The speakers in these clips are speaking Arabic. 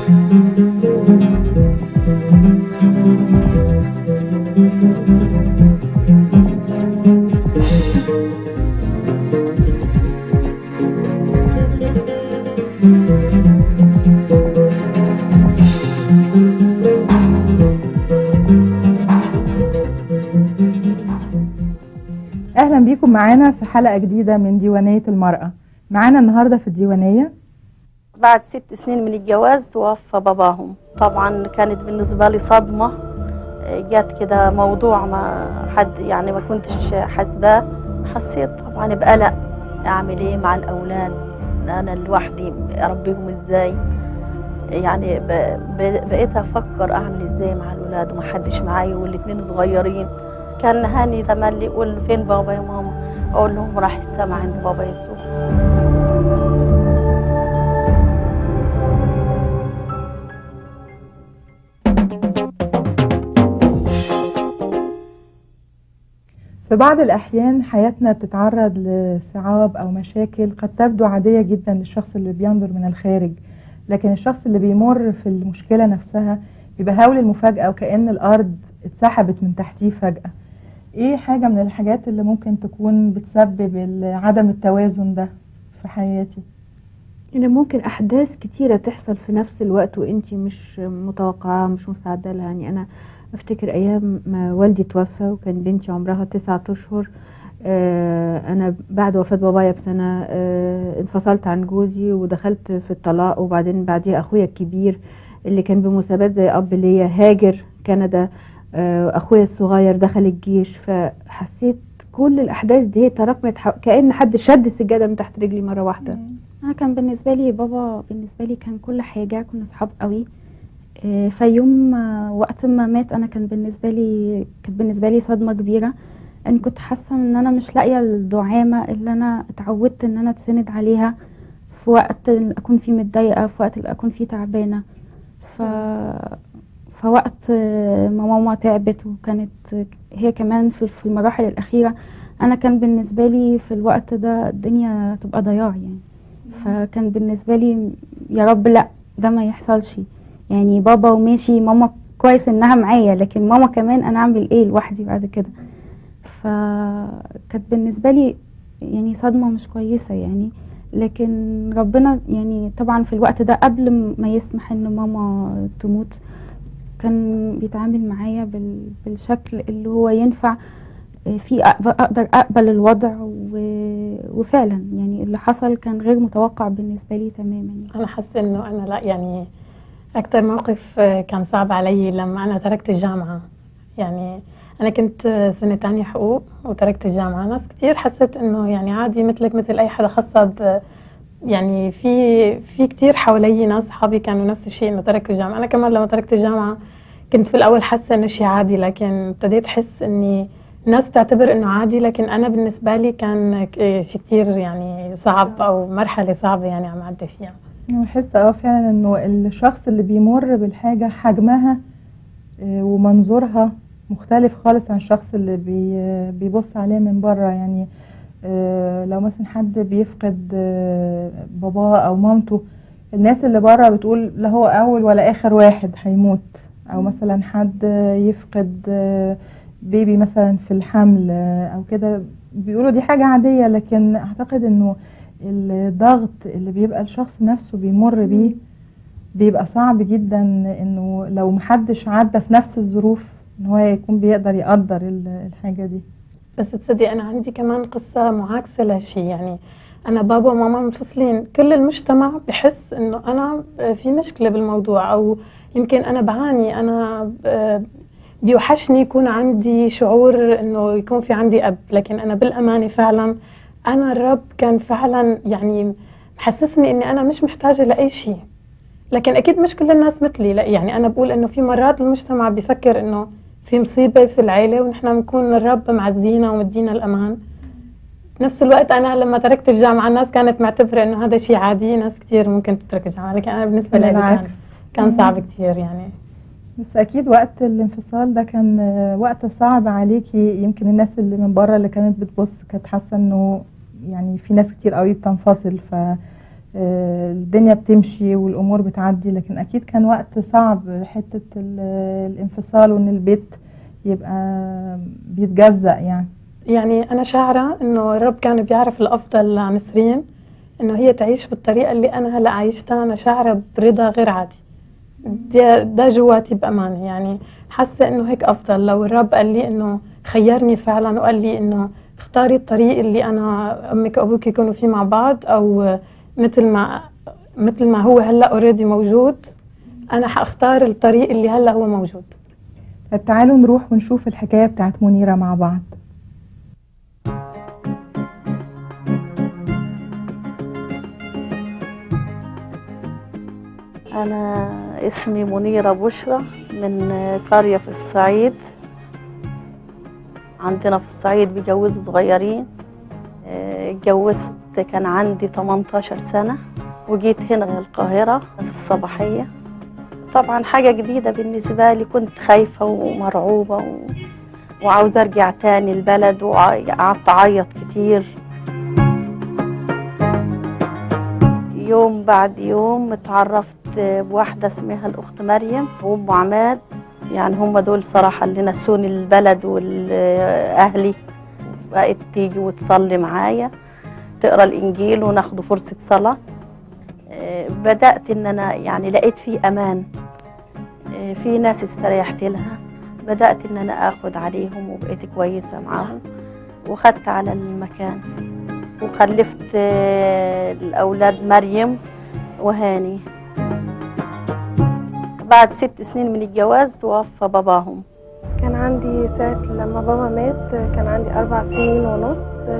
اهلا بيكم معانا في حلقة جديدة من ديوانية المرأة. معانا النهاردة في الديوانية بعد 6 سنين من الجواز توفى باباهم. طبعا كانت بالنسبة لي صدمة، جات كده موضوع ما حد يعني ما كنتش حاسباه. حسيت طبعا بقلق، اعمل ايه مع الاولاد، انا لوحدي اربيهم ازاي. يعني بقيت افكر اعمل ازاي مع الاولاد وما حدش معايا والاثنين صغيرين. كان هاني تملي يقول فين بابا يا ماما، اقول لهم راح السما عند بابا يسوع. في بعض الأحيان حياتنا بتتعرض لصعاب أو مشاكل قد تبدو عادية جدا للشخص اللي بينظر من الخارج، لكن الشخص اللي بيمر في المشكلة نفسها بيبقى هول المفاجأة وكأن الأرض اتسحبت من تحتيه فجأة. ايه حاجة من الحاجات اللي ممكن تكون بتسبب عدم التوازن ده في حياتي؟ يعني ممكن احداث كتيرة تحصل في نفس الوقت وانتي مش متوقعة مش مستعدة لها. يعني انا افتكر ايام ما والدي توفى وكان بنتي عمرها 9 اشهر. انا بعد وفاة بابايا بسنة انفصلت عن جوزي ودخلت في الطلاق، وبعدين بعديها اخويا الكبير اللي كان بمثابات زي اب ليا هاجر كندا، اخويا الصغير دخل الجيش. فحسيت كل الاحداث دي تراكمت كأن حد شد السجادة من تحت رجلي مرة واحدة. انا كان بالنسبة لي بابا كان كل حاجة، كنا صحاب قوي. فيوم وقت ما مات انا كانت بالنسبة لي صدمة كبيرة. انا كنت حاسة ان انا مش لاقية الدعامة اللي انا اتعودت ان انا اتسند عليها في وقت اكون فيه متضايقة، في وقت اكون فيه تعبانة. فوقت ما ماما تعبت وكانت هي كمان في المراحل الأخيرة، أنا كان بالنسبة لي في الوقت ده الدنيا تبقى ضياع يعني. فكان بالنسبة لي يا رب لا ده ما يحصلش. يعني بابا وماشي، ماما كويس إنها معايا، لكن ماما كمان أنا أعمل إيه لوحدي بعد كده. فكانت بالنسبة لي يعني صدمة مش كويسة يعني. لكن ربنا يعني طبعا في الوقت ده قبل ما يسمح إن ماما تموت كان بيتعامل معايا بالشكل اللي هو ينفع فيه اقدر اقبل الوضع. وفعلا يعني اللي حصل كان غير متوقع بالنسبة لي تماما. انا حاسه انه انا لا يعني اكتر موقف كان صعب علي لما انا تركت الجامعة. يعني انا كنت سنة تانية حقوق وتركت الجامعة. ناس كتير حسيت انه يعني عادي مثلك مثل اي حدا، خاصة يعني في كتير حوالي ناس صحابي كانوا نفس الشيء انه تركوا الجامعة. انا كمان لما تركت الجامعة كنت في الاول حاسة انه شيء عادي، لكن ابتديت احس اني الناس بتعتبر انه عادي، لكن انا بالنسبة لي كان شيء كتير يعني صعب او مرحلة صعبة يعني عم عدي فيها. بحس فعلا انه الشخص اللي بيمر بالحاجة حجمها ومنظورها مختلف خالص عن الشخص اللي بيبص عليه من بره. يعني لو مثلا حد بيفقد باباه او مامته، الناس اللي بره بتقول لا هو اول ولا اخر واحد هيموت. او مثلا حد يفقد بيبي مثلا في الحمل او كده، بيقولوا دي حاجة عادية. لكن اعتقد انه الضغط اللي بيبقى الشخص نفسه بيمر بيه بيبقى صعب جدا، انه لو محدش عدى في نفس الظروف ان هو يكون بيقدر يقدر الحاجة دي. بس تصدقي انا عندي كمان قصة معاكسة لهالشي. يعني انا بابا وماما منفصلين، كل المجتمع بحس انه انا في مشكلة بالموضوع، او يمكن انا بعاني، انا بيوحشني يكون عندي شعور انه يكون في عندي اب. لكن انا بالامانة فعلا انا الرب كان فعلا يعني محسسني اني انا مش محتاجة لاي شيء. لكن اكيد مش كل الناس مثلي. لا يعني انا بقول انه في مرات المجتمع بيفكر انه في مصيبة في العيلة ونحن بنكون الرب معزينا ومدينا الأمان. بنفس الوقت أنا لما تركت الجامعة الناس كانت معتبرة إنه هذا شيء عادي، ناس كتير ممكن تترك الجامعة، لكن أنا بالنسبة لي كان صعب كتير يعني. بس أكيد وقت الانفصال ده كان وقت صعب عليكي. يمكن الناس اللي من بره اللي كانت بتبص كانت حاسة إنه يعني في ناس كتير قوي بتنفصل، الدنيا بتمشي والامور بتعدي، لكن اكيد كان وقت صعب حتة الانفصال وان البيت يبقى بيتجزأ. يعني أنا شاعرة إنه الرب كان بيعرف الأفضل لنسرين، إنه هي تعيش بالطريقة اللي أنا هلأ عايشتها. أنا شاعرة برضا غير عادي، ده جواتي بأمانة. يعني حاسة إنه هيك أفضل. لو الرب قال لي إنه خيرني فعلا وقال لي إنه اختاري الطريق اللي أنا أمك وأبوك يكونوا فيه مع بعض، أو مثل ما هو هلأ اوريدي موجود، أنا حأختار الطريق اللي هلأ هو موجود. طب تعالوا نروح ونشوف الحكاية بتاعت منيرة مع بعض. أنا اسمي منيرة بشرى من قرية في الصعيد. عندنا في الصعيد بيجوزوا صغيرين. اتجوزت كان عندي 18 سنة وجيت هنا القاهرة في الصباحية. طبعا حاجة جديدة بالنسبة لي، كنت خايفة ومرعوبة وعاوزة أرجع تاني البلد، وقعدت أعيط كتير. يوم بعد يوم اتعرفت بواحدة اسمها الأخت مريم وأم عماد. يعني هم دول صراحة اللي نسوني البلد والأهلي. بقت تيجي وتصلي معايا، تقرأ الإنجيل وناخد فرصة صلاة. بدأت إن أنا يعني لقيت فيه أمان، في ناس استريحت لها. بدأت إن أنا أخد عليهم وبقيت كويسة معاهم، وخدت على المكان وخلفت الأولاد مريم وهاني. بعد 6 سنين من الجواز توفى باباهم. كان عندي ساعة لما بابا مات كان عندي 4 سنين ونص،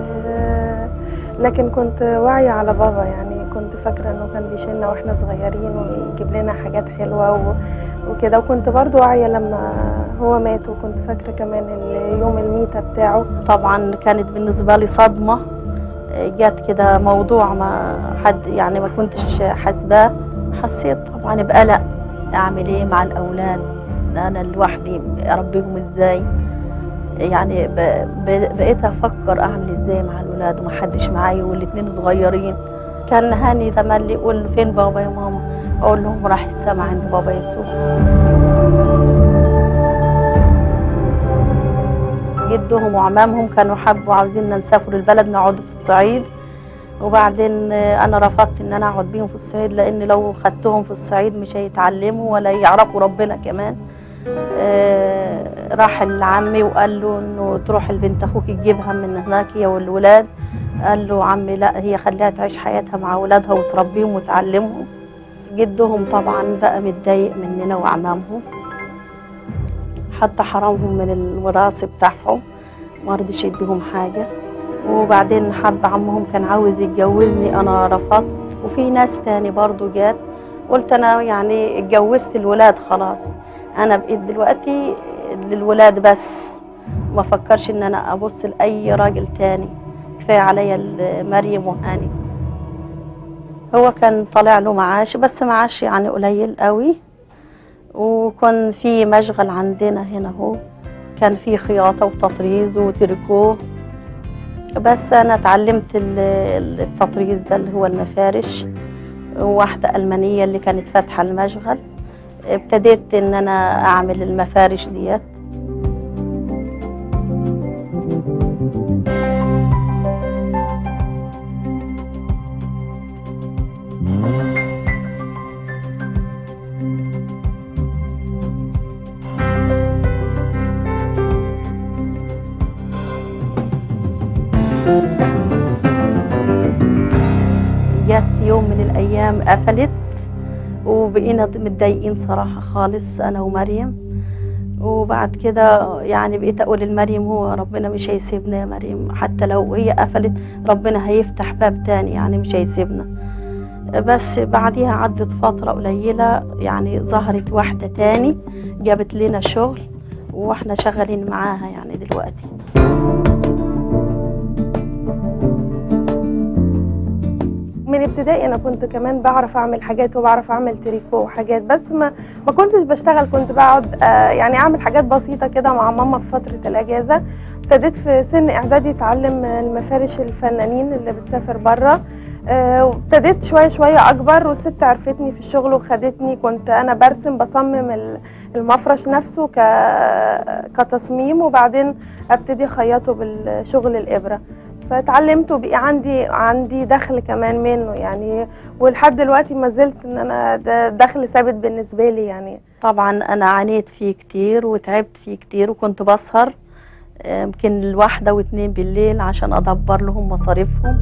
لكن كنت واعية على بابا. يعني كنت فاكرة انه كان بيشيلنا واحنا صغيرين ويجيب لنا حاجات حلوة وكده، وكنت برضو واعية لما هو مات، وكنت فاكرة كمان يوم الميتة بتاعه. طبعا كانت بالنسبة لي صدمة، جات كده موضوع ما حد يعني ما كنتش حاسباه. حسيت طبعا بقلق، اعمل ايه مع الاولاد، انا لوحدي اربيهم ازاي. يعني بقيت افكر اعمل ازاي مع الاولاد وما حدش معايا والاثنين صغيرين. كان هاني تملي يقول فين بابا يا ماما، اقول لهم راح السما عند بابا يسوع. جدهم وعمامهم كانوا حبوا عاوزيننا نسافر البلد نقعد في الصعيد، وبعدين انا رفضت ان انا اقعد بيهم في الصعيد، لان لو خدتهم في الصعيد مش هيتعلموا ولا يعرفوا ربنا كمان. راح لعمي وقال له انه تروح البنت اخوك تجيبها من هناك هي والولاد. قال له عمي لا، هي خليها تعيش حياتها مع ولادها وتربيهم وتعلمهم. جدهم طبعا بقى متضايق مننا وعمامهم، حتى حرمهم من الوراث بتاعهم، ما رضيش يديهم حاجه. وبعدين حب عمهم كان عاوز يتجوزني، انا رفضت. وفي ناس تاني برضو جات، قلت انا يعني اتجوزت الولاد خلاص، انا بقيت دلوقتي للولاد بس، ما فكرش ان انا ابص لاي راجل تاني، كفايه عليا مريم وهاني. هو كان طالع له معاش، بس معاش يعني قليل قوي، وكان في مشغل عندنا هنا هو، كان في خياطه وتطريز وتريكو. بس انا اتعلمت التطريز ده اللي هو المفارش. واحده المانيه اللي كانت فاتحه المشغل، ابتديت ان انا اعمل المفارش ديت. جت يوم من الايام قفلت، وبقينا متضايقين صراحه خالص انا ومريم. وبعد كده يعني بقيت اقول لمريم هو ربنا مش هيسيبنا يا مريم، حتى لو هي قفلت ربنا هيفتح باب تاني، يعني مش هيسيبنا. بس بعديها عدت فتره قليله، يعني ظهرت واحده تاني جابت لنا شغل، واحنا شغالين معاها يعني دلوقتي. من ابتدائي انا كنت كمان بعرف اعمل حاجات وبعرف اعمل تريكو وحاجات، بس ما كنتش بشتغل، كنت بقعد يعني اعمل حاجات بسيطه كده مع ماما في فتره الاجازه. ابتديت في سن اعدادي اتعلم المفارش الفنانين اللي بتسافر بره، وابتديت شويه شويه اكبر، والست عرفتني في الشغل وخدتني. كنت انا برسم بصمم المفرش نفسه كتصميم، وبعدين ابتدي اخيطه بالشغل الابره. فتعلمت وبقي عندي دخل كمان منه يعني، ولحد دلوقتي ما زلت ان انا ده دخل ثابت بالنسبه لي يعني. طبعا انا عانيت فيه كتير وتعبت فيه كتير، وكنت بسهر يمكن الواحدة واتنين بالليل عشان ادبر لهم مصاريفهم.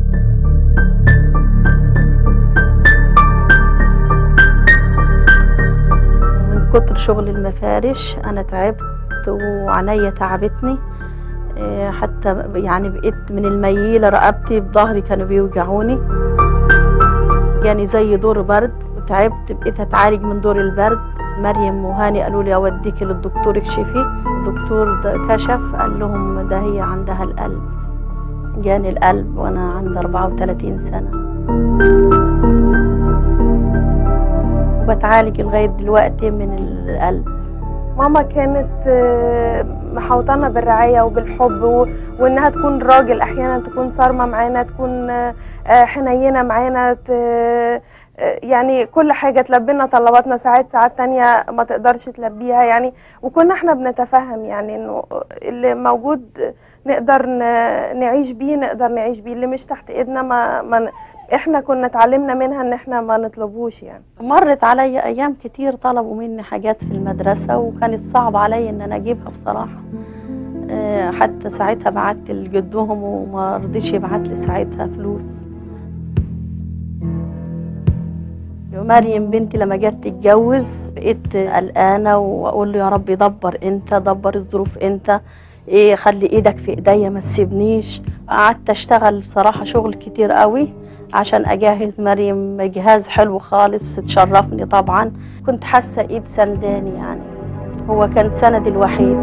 من كتر شغل المفارش انا تعبت وعينيا تعبتني، حتى يعني بقيت من الميلة رقبتي بظهري كانوا بيوجعوني، يعني زي دور برد، وتعبت بقيت اتعالج من دور البرد. مريم وهاني قالوا لي اوديكي للدكتور اكشفي. الدكتور ده كشف قال لهم ده هي عندها القلب. جاني القلب وانا عندي 34 سنة، وبتعالج لغاية دلوقتي من القلب. ماما كانت محوطانا بالرعاية وبالحب، وانها تكون راجل، احيانا تكون صارمة معانا، تكون حنينة معانا، يعني كل حاجة تلبينا طلباتنا. ساعات تانية ما تقدرش تلبيها يعني، وكنا احنا بنتفهم يعني انه اللي موجود نقدر نعيش بيه، اللي مش تحت ايدنا ما احنا كنا اتعلمنا منها ان احنا ما نطلبوش يعني. مرت عليا ايام كتير طلبوا مني حاجات في المدرسة، وكانت صعب عليا ان انا اجيبها بصراحة. حتى ساعتها بعت لجدهم وما رضيش يبعت لي ساعتها فلوس. مريم بنتي لما جت تتجوز بقيت قلقانه، واقول له يا رب دبر انت، دبر الظروف انت، خلي ايدك في ايديا ما تسيبنيش. قعدت اشتغل بصراحه شغل كتير قوي عشان اجهز مريم جهاز حلو خالص تشرفني. طبعا كنت حاسه ايد سنداني يعني، هو كان سندي الوحيد.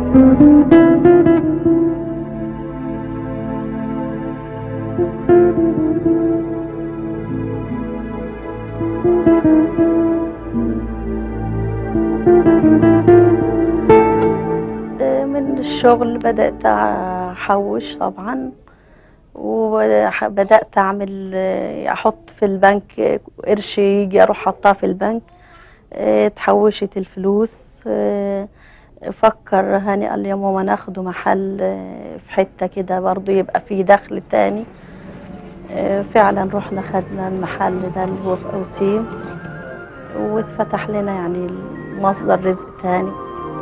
من الشغل بدأت أحوش طبعا، وبدأت أحط في البنك قرش يجي أروح أحطها في البنك. اتحوشت الفلوس. فكر هاني قال لي يا ماما ناخده محل في حتة كده برضو يبقى فيه دخل تاني. فعلا رحنا خدنا المحل ده اللي هو في أوسيم، واتفتح لنا يعني مصدر رزق تاني.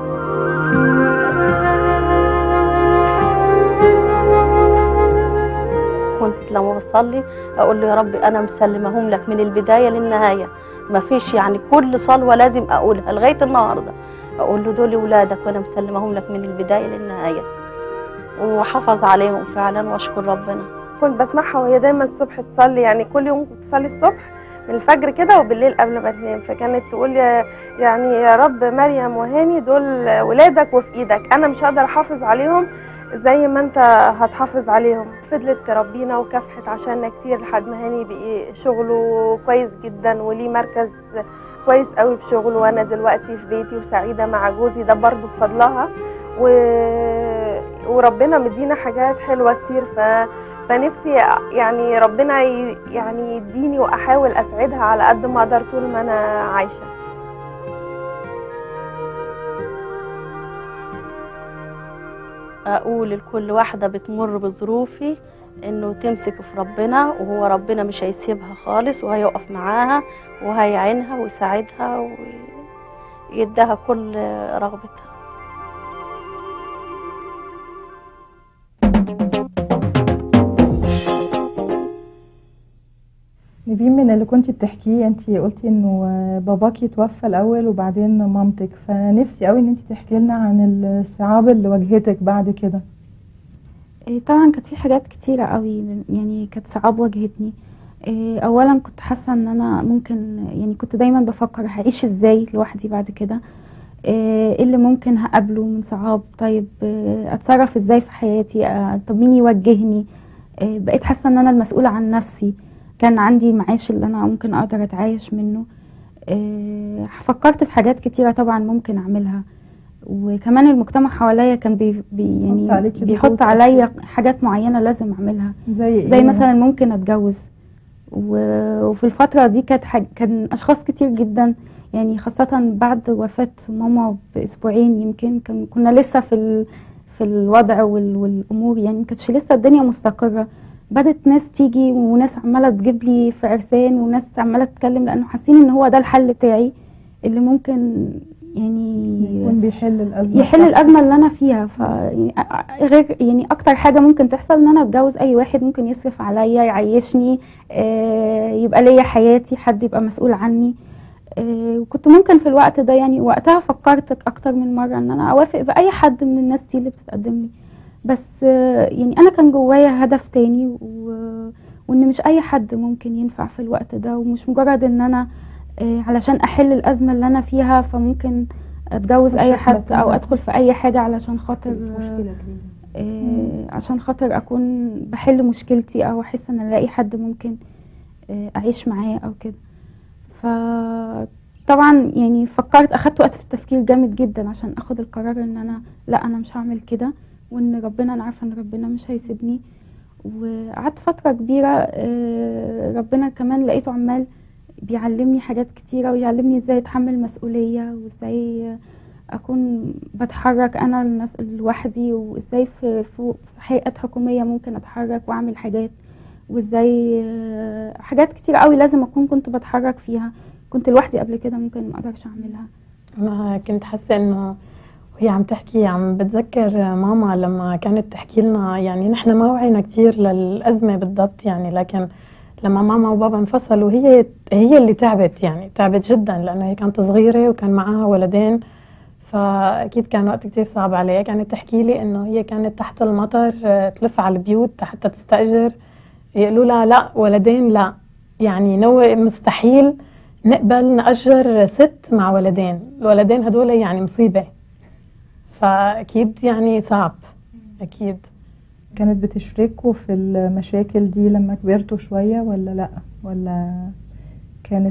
كنت لما بصلي اقول له يا رب انا مسلمهم لك من البدايه للنهايه، ما فيش يعني كل صلوه لازم اقولها لغايه النهارده اقول له دول اولادك وانا مسلمهم لك من البدايه للنهايه، وحافظ عليهم فعلا واشكر ربنا. كنت بسمعها وهي دايما الصبح تصلي، يعني كل يوم تصلي الصبح من الفجر كده وبالليل قبل ما تنام. فكانت تقول يعني يا رب مريم وهاني دول ولادك وفي ايدك، انا مش هقدر احافظ عليهم زي ما انت هتحافظ عليهم. فضلت تربينا وكافحت عشاننا كتير لحد ما هاني بقي شغله كويس جدا وليه مركز كويس قوي في شغله، وانا دلوقتي في بيتي وسعيده مع جوزي، ده برضو بفضلها. وربنا مدينا حاجات حلوه كتير، فنفسي يعني ربنا يعني يديني واحاول اسعدها على قد ما اقدر طول ما انا عايشه. اقول لكل واحده بتمر بظروفي انه تمسك في ربنا، وهو ربنا مش هيسيبها خالص، وهيقف معاها وهيعينها ويساعدها ويديها كل رغبتها. نبيل، من اللي كنتي بتحكيه انت قلتي انه باباكي توفى الاول وبعدين مامتك، فنفسي قوي ان انت تحكي لنا عن الصعاب اللي واجهتك بعد كده. طبعا كانت في حاجات كتيرة قوي يعني كانت صعاب واجهتني. اولا كنت حاسة ان انا ممكن يعني كنت دايما بفكر هعيش ازاي لوحدي بعد كده، ايه اللي ممكن هقابله من صعاب، طيب اتصرف ازاي في حياتي، طب مين يوجهني. بقيت حاسة ان انا المسؤولة عن نفسي، كان عندي معاش اللي انا ممكن اقدر اتعايش منه. فكرت في حاجات كتيرة طبعا ممكن اعملها، وكمان المجتمع حواليا كان يعني بيحط عليا حاجات معينة لازم اعملها، زي مثلا ممكن اتجوز، وفي الفترة دي كان أشخاص كتير جدا، يعني خاصة بعد وفاة ماما بأسبوعين يمكن كنا لسه في الوضع والأمور، يعني مكانتش لسه الدنيا مستقرة. بدت ناس تيجي وناس عمالة تجيب لي في عرسان وناس عمالة تتكلم، لأنه حاسين إن هو ده الحل بتاعي اللي ممكن يعني يكون يحل الأزمة اللي أنا فيها. غير يعني أكتر حاجة ممكن تحصل إن أنا أتجوز أي واحد ممكن يصرف عليا يعيشني، يبقى ليا حياتي، حد يبقى مسؤول عني. وكنت ممكن في الوقت ده، يعني وقتها فكرت أكتر من مرة إن أنا أوافق بأي حد من الناس دي اللي بتتقدم لي، بس يعني أنا كان جوايا هدف تاني، وإن مش أي حد ممكن ينفع في الوقت ده، ومش مجرد إن أنا علشان أحل الأزمة اللي أنا فيها فممكن أتجوز أي حد أو أدخل في أي حاجة علشان خاطر عشان خاطر أكون بحل مشكلتي أو أحس إن ألاقي حد ممكن أعيش معاه أو كده. فطبعا يعني أخدت وقت في التفكير جامد جدا عشان أخد القرار إن أنا لا، أنا مش هعمل كده، وإن ربنا، أنا عارفة إن ربنا مش هيسيبني. وقعدت فترة كبيرة ربنا كمان لقيته عمال بيعلمني حاجات كتيرة، ويعلمني ازاي اتحمل مسؤولية، وازاي اكون بتحرك انا لوحدي، وازاي في هيئات حكومية ممكن اتحرك واعمل حاجات، وازاي حاجات كتير قوي لازم كنت بتحرك فيها كنت لوحدي قبل كده ممكن ما اقدرش اعملها. انا كنت حاسة انه وهي عم تحكي عم بتذكر ماما لما كانت تحكي لنا، يعني نحن ما وعينا كتير للأزمة بالضبط يعني، لكن لما ماما وبابا انفصلوا هي اللي تعبت، يعني تعبت جدا، لأنه هي كانت صغيرة وكان معاها ولدين، فأكيد كان وقت كتير صعب عليها. كانت تحكي لي إنه هي كانت تحت المطر تلف على البيوت حتى تستأجر، يقولوا لها لا ولدين لا، يعني مستحيل نقبل نأجر ست مع ولدين، الولدين هدول يعني مصيبة، فأكيد يعني صعب. أكيد كانت بتشركوا في المشاكل دي لما كبرتوا شوية ولا لأ، ولا كانت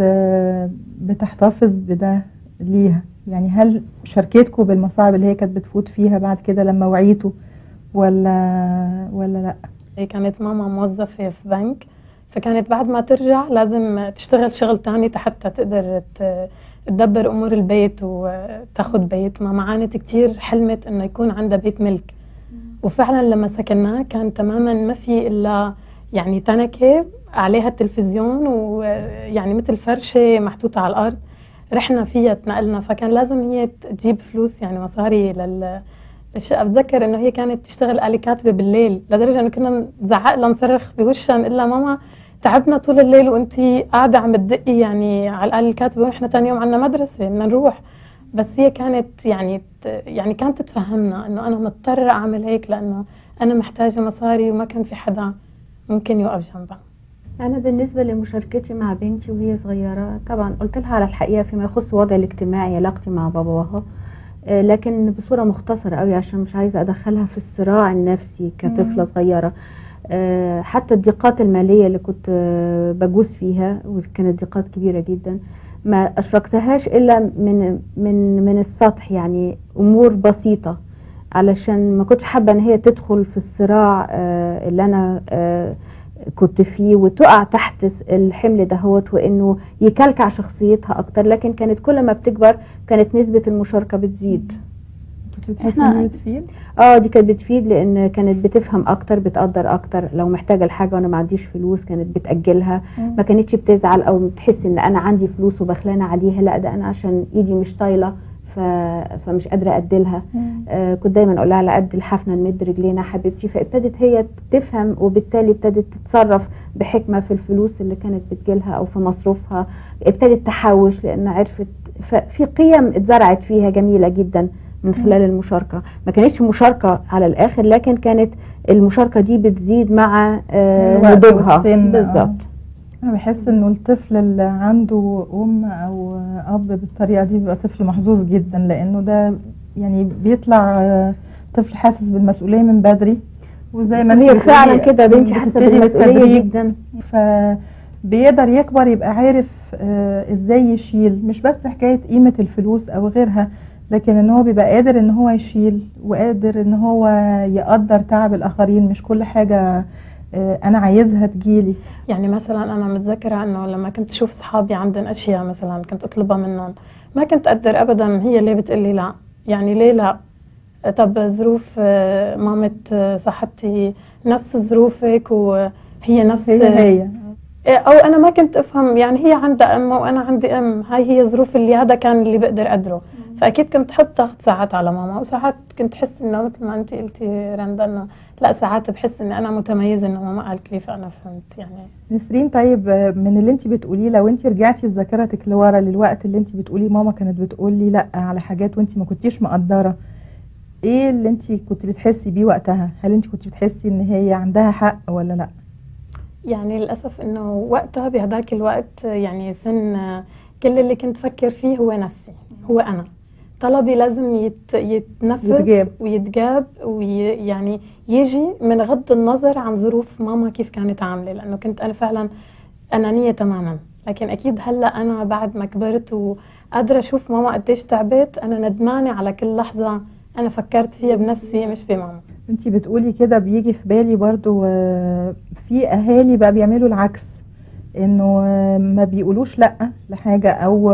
بتحتفظ بده ليها؟ يعني هل شاركتكوا بالمصاعب اللي هي كانت بتفوت فيها بعد كده لما وعيتوا ولا لأ؟ هي كانت ماما موظفة في بنك، فكانت بعد ما ترجع لازم تشتغل شغل تاني حتى تقدر تدبر أمور البيت وتاخد بيت. ماما عانت كتير، حلمت إنه يكون عندها بيت ملك، وفعلا لما سكناه كان تماما ما في إلا يعني تنكة عليها التلفزيون، ويعني مثل فرشة محطوطة على الأرض رحنا فيها تنقلنا، فكان لازم هي تجيب فلوس يعني مصاري للشقة. بتذكر إنه هي كانت تشتغل آلي كاتبة بالليل، لدرجة إنه كنا نزعق لها نصرخ بوشها نقول لها ماما تعبنا طول الليل وانتي قاعدة عم تدقي يعني على الآلة الكاتبة، ونحن تاني يوم عنا مدرسة بدنا نروح. بس هي كانت يعني كانت تفهمنا انه انا مضطرة اعمل هيك لانه انا محتاجة مصاري، وما كان في حدا ممكن يوقف جنبها. أنا بالنسبة لمشاركتي مع بنتي وهي صغيرة، طبعا قلت لها على الحقيقة فيما يخص الوضع الاجتماعي، علاقتي مع باباها، لكن بصورة مختصرة قوي عشان مش عايزة أدخلها في الصراع النفسي كطفلة صغيرة. حتى الضيقات المالية اللي كنت بجوز فيها، وكانت ضيقات كبيرة جدا، ما أشركتهاش إلا من السطح، يعني أمور بسيطة، علشان ما كنتش حابة إن هي تدخل في الصراع اللي أنا كنت فيه، وتقع تحت الحمل دهوت، وإنه يكلكع شخصيتها أكتر. لكن كانت كل ما بتكبر كانت نسبة المشاركة بتزيد. احنا بتفيد؟ دي كانت بتفيد، لان كانت بتفهم اكتر، بتقدر اكتر، لو محتاجه الحاجه وانا ما عنديش فلوس كانت بتاجلها، ما كانتش بتزعل او بتحس ان انا عندي فلوس وبخلانه عليها، لا ده انا عشان ايدي مش طايله فمش قادره اديلها. كنت دايما اقول لها على قد الحفنه نمد رجلينا حبيبتي، فابتدت هي تفهم، وبالتالي ابتدت تتصرف بحكمه في الفلوس اللي كانت بتجيلها او في مصروفها، ابتدت تحوش لان عرفت، ففي قيم اتزرعت فيها جميله جدا من خلال المشاركة. ما كانتش مشاركة على الآخر، لكن كانت المشاركة دي بتزيد مع نضوجها. بالظبط. أنا بحس إنه الطفل اللي عنده أم أو أب بالطريقة دي بيبقى طفل محظوظ جدا، لأنه ده يعني بيطلع طفل حاسس بالمسؤولية من بدري، وزي ما هي فعلا كده بنتي حاسة بالمسؤولية جدا، فبيقدر يكبر يبقى عارف إزاي يشيل، مش بس حكاية قيمة الفلوس أو غيرها، لكن ان هو بيبقى قادر ان هو يشيل، وقادر ان هو يقدر تعب الاخرين، مش كل حاجة انا عايزها تجيلي. يعني مثلا انا متذكره انه لما كنت اشوف اصحابي عندهم اشياء مثلا كنت اطلبها منهم، ما كنت اقدر ابدا هي اللي بتقلي لا، يعني ليه لا؟ طب ظروف مامة صاحبتي نفس ظروفك وهي نفس هي او انا ما كنت افهم، يعني هي عندها ام وانا عندي ام، هاي هي ظروف اللي هذا كان اللي بقدر اقدره. فاكيد كنت حط ضغط ساعات على ماما، وساعات كنت حس انه مثل ما انت قلتي رندا انه لا، ساعات بحس اني انا متميزه انه ماما قالت لي فانا فهمت يعني. نسرين، طيب من اللي انت بتقوليه، لو انت رجعتي بذاكرتك لورا للوقت اللي انت بتقولي ماما كانت بتقولي لا على حاجات وانت ما كنتيش مقدره، ايه اللي انت كنت بتحسي بيه وقتها؟ هل انت كنت بتحسي ان هي عندها حق ولا لا؟ يعني للأسف إنه وقتها بهذاك الوقت يعني سن كل اللي كنت فكر فيه هو نفسي، هو أنا طلبي لازم يتنفذ ويتجاب ويعني يجي من غض النظر عن ظروف ماما كيف كانت عاملة، لأنه كنت أنا فعلا أنانية تماما. لكن أكيد هلأ أنا بعد ما كبرت وقادرة أشوف ماما قديش تعبت، أنا ندمانة على كل لحظة أنا فكرت فيها بنفسي مش بماما. انتي بتقولي كده بيجي في بالي برضو في اهالي بقى بيعملوا العكس، انه ما بيقولوش لا لحاجة او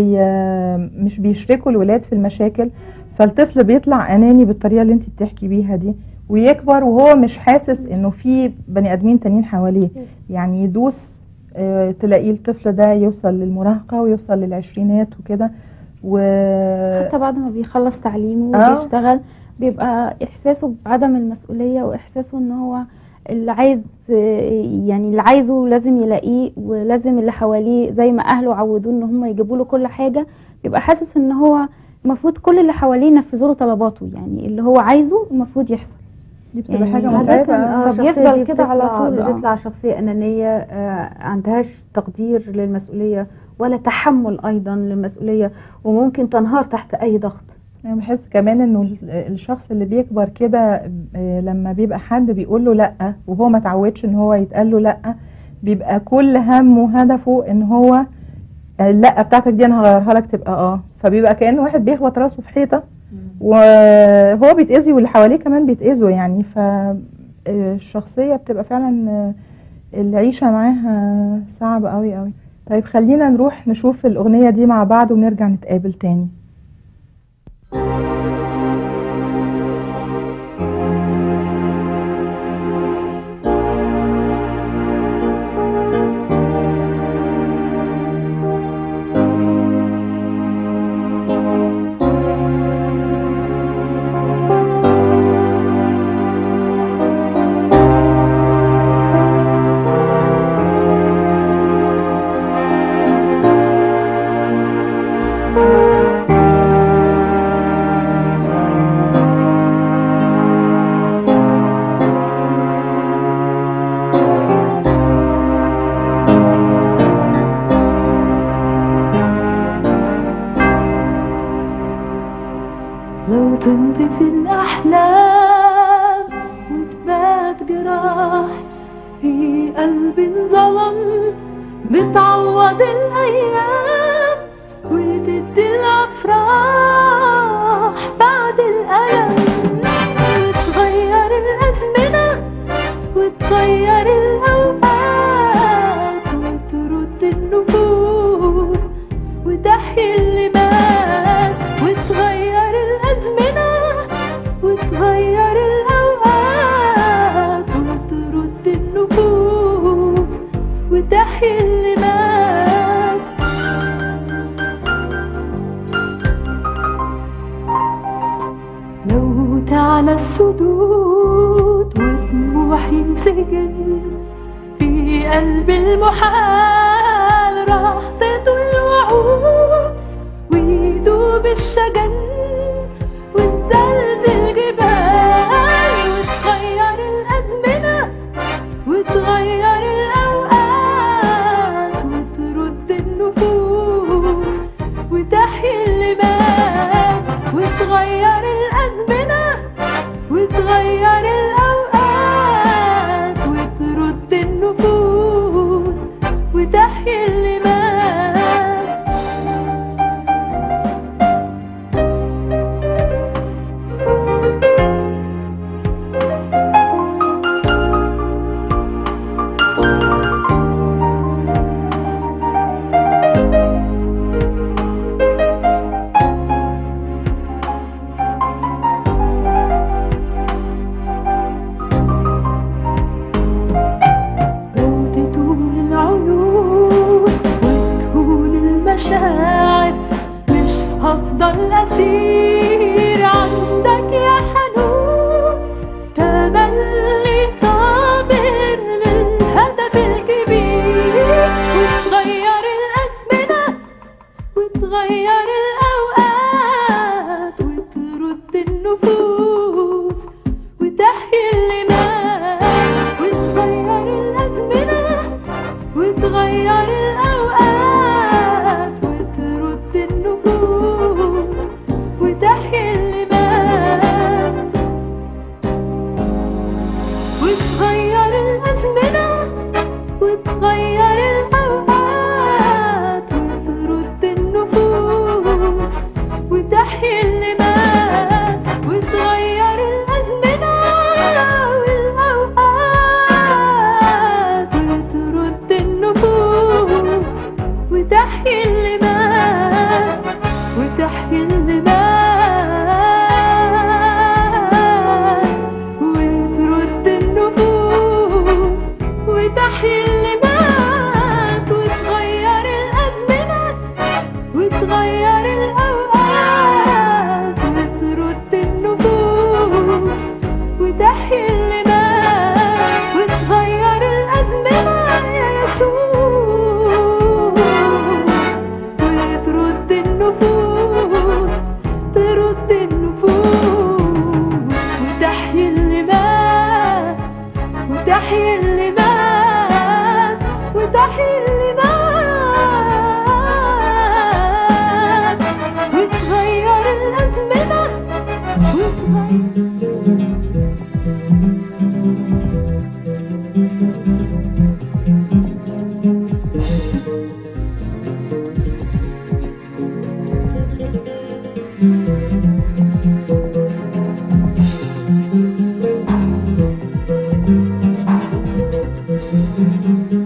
مش بيشركوا الولاد في المشاكل، فالطفل بيطلع اناني بالطريقة اللي انتي بتحكي بيها دي، ويكبر وهو مش حاسس انه في بني ادمين تانيين حواليه. يعني يدوس تلاقيه الطفل ده يوصل للمراهقة ويوصل للعشرينات وكده، حتى بعد ما بيخلص تعليمه وبيشتغل بيبقى احساسه بعدم المسؤوليه، واحساسه ان هو اللي عايز يعني اللي عايزه لازم يلاقيه، ولازم اللي حواليه زي ما اهله عودوه ان هم يجيبوا له كل حاجه، بيبقى حاسس ان هو المفروض كل اللي حواليه ينفذوا له طلباته، يعني اللي هو عايزه المفروض يحصل. دي بتبقى حاجه متعبه، فبيفضل كده على طول. بتطلع شخصيه انانيه عندهاش تقدير للمسؤوليه ولا تحمل ايضا للمسؤوليه، وممكن تنهار تحت اي ضغط. انا بحس كمان انه الشخص اللي بيكبر كده لما بيبقى حد بيقول له لا وهو ما تعودش ان هو يتقال له لا، بيبقى كل همه وهدفه ان هو لا بتاعتك دي انا هغيرها لك تبقى فبيبقى كأنه واحد بيخبط راسه في حيطه وهو بيتأذي واللي حواليه كمان بيتأذوا يعني. فالشخصيه بتبقى فعلا العيشه معاها صعبه قوي قوي. طيب خلينا نروح نشوف الأغنية دي مع بعض ونرجع نتقابل تاني. لو تمضي في الأحلام وتبات جراح في قلب انظلم، بتعوض الأيام وتدي الأفراح بعد الألم، وتغير الأزمنة وتغير الأوقات وترد النفوس وتحيي اللي مات، وتغير الأزمنة وتغير الأوقات وترد النفوس وتحيي اللي مات. لو تعلى السدود ودموع ينسجن في قلب المحال، راح تطول الوعود ويدوب الشجن وتزلزل جبال، وتغير الأزمنة وتغير الأوقات وترد النفوس وتحيي اللي مات، وتغير الأزمنة وتغير الأوقات وترد النفوس وتحيي اللي مات. وافضل اسير عندك يا حنون، تملي صابر للهدف الكبير، وتغير الازمنه وتغير الاوقات وترد النفوس وتحيي اللي مات، وتغير الازمنه وتغير الاوقات وترد النفوس وتحيي اللي مات، وتغير الازمنه وتغير الاوقات وترد النفوس وتحيي اللي مات، وتغير الازمنه والاوقات وترد النفوس وتحيي اللي مات، وتحيي اللي مات وترد النفوس وتحيي اللي مات، وتغير الازمنه وتغير الاوقات وترد النفوس وتحيي اللي مات، وتغير الازمنه يا يسوع وترد النفوس، ترد النفوس وتحيي اللي مات، وتحيي اللي مات وتحيي اللي مات، وتغير الازمنه وتغير